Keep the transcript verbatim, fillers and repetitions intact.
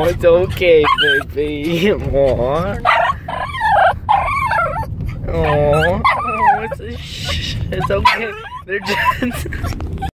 it's okay, baby. Aww. Aww. Oh, it's, it's okay. They're just...